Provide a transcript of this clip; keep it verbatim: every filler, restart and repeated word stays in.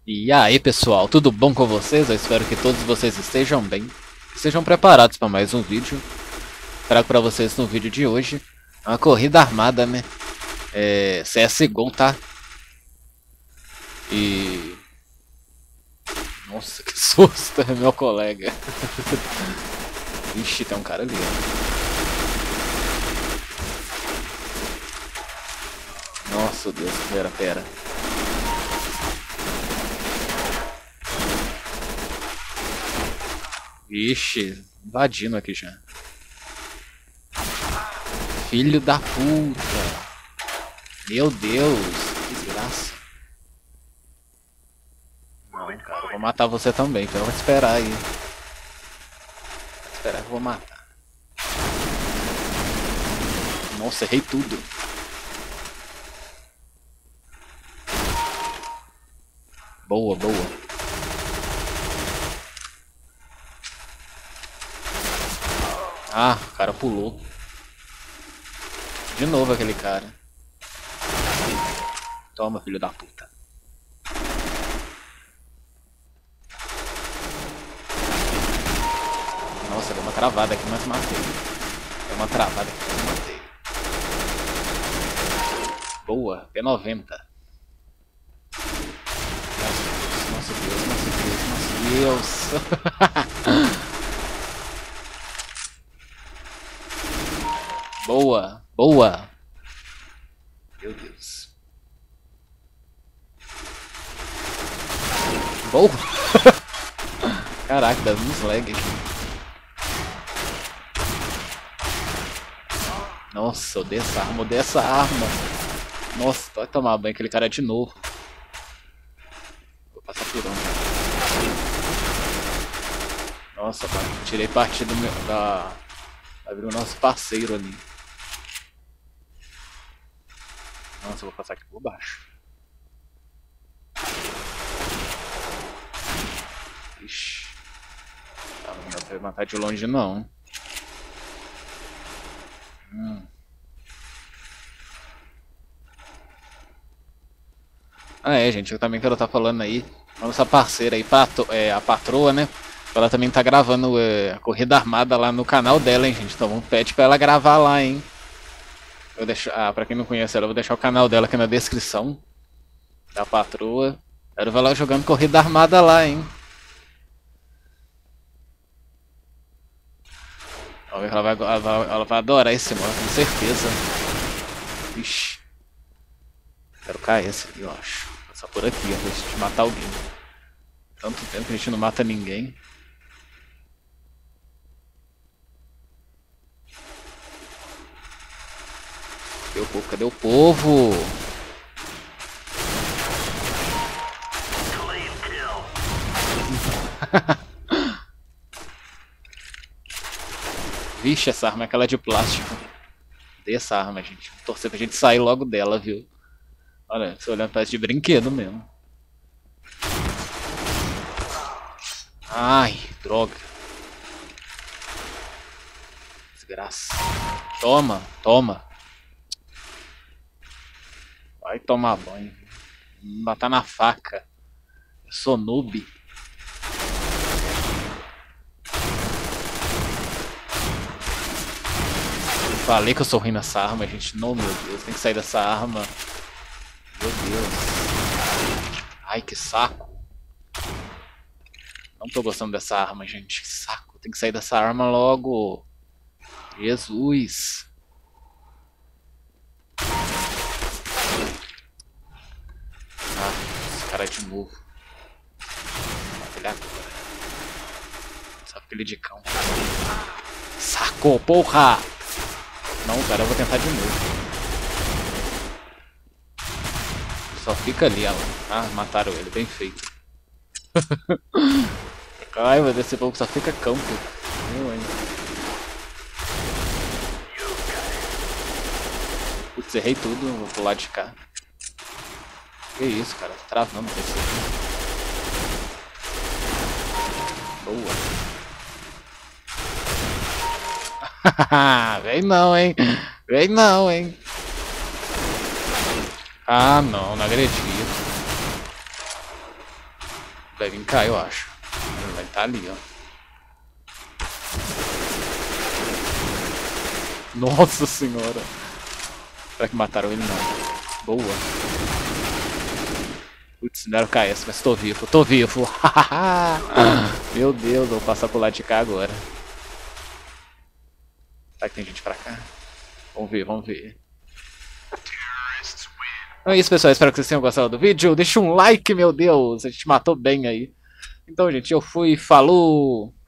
E aí pessoal, tudo bom com vocês? Eu espero que todos vocês estejam bem. Estejam preparados para mais um vídeo. Trago para vocês no vídeo de hoje uma corrida armada, né? É, C S G O, tá? E... Nossa, que susto, é meu colega. Ixi, tem um cara ali, ó. Nossa Deus, pera, pera. Ixi, invadindo aqui já. Filho da puta. Meu Deus, que desgraça. Não, cara, eu vou matar você também, então eu vou esperar aí. Vou esperar que eu vou matar. Nossa, errei tudo. Boa, boa. Ah, o cara pulou. De novo aquele cara. Toma, filho da puta. Nossa, deu uma travada aqui, mas matei. Deu uma travada aqui, mas matei. Boa, P noventa. Nossa Deus, nossa Deus, nossa Deus. Boa, boa. Meu Deus. Boa. Caraca, dá uns lag aqui. Nossa, eu odeio essa arma, eu odeio essa arma. Nossa, vai tomar banho aquele cara de novo. Vou passar por onde? Nossa, pai, tirei partido meu, da... Abriu o nosso parceiro ali. Nossa, eu vou passar aqui por baixo. Ixi. Não dá pra matar de longe não. Hum. Ah é, gente, eu também quero estar falando aí. A nossa parceira aí, pato, é, a patroa, né? Ela também tá gravando é, a corrida armada lá no canal dela, hein, gente. Então vamos pedir pra ela gravar lá, hein. Eu deixo, ah, pra quem não conhece ela, eu vou deixar o canal dela aqui na descrição. Da patroa. Quero ver ela jogando corrida armada lá, hein. Ela vai, ela vai, ela vai adorar esse modo, com certeza. Ixi. Quero cair esse aqui, eu acho. Vou passar por aqui, antes de matar alguém. Tanto tempo que a gente não mata ninguém. Cadê o povo? Cadê o povo? Vixe, essa arma é aquela de plástico. Dei essa arma, gente. Vou torcer pra gente sair logo dela, viu? Olha, você olhando, parece de brinquedo mesmo. Ai, droga. Desgraça. Toma, toma. Vai tomar banho. Me matar na faca. Eu sou noob. Eu falei que eu sou ruim nessa arma, gente. Não, meu Deus. Tem que sair dessa arma. Meu Deus. Ai, que saco. Não tô gostando dessa arma, gente. Que saco. Tem que sair dessa arma logo. Jesus. Ah, esse cara de novo. Ele agora. Só aquele de cão. Saco, porra! Não, cara, eu vou tentar de novo. Só fica ali, ela. Ah, mataram ele, bem feito. Raiva desse povo, só fica campo. Eu, hein. Putz, errei tudo, vou pular de cá. Que isso, cara, tô travando esse aqui. Boa. Vem não, hein. Vem não, hein. Ah, não, não acredito. Vai vir cá, eu acho. Ele vai estar ali, ó. Nossa senhora. Será que mataram ele? Não. Boa. Putz, não era o K S, mas tô vivo, tô vivo. Meu Deus, vou passar pro lado de cá agora. Será que tem gente pra cá? Vamos ver, vamos ver. Então é isso, pessoal. Espero que vocês tenham gostado do vídeo. Deixa um like, meu Deus. A gente matou bem aí. Então, gente, eu fui. Falou!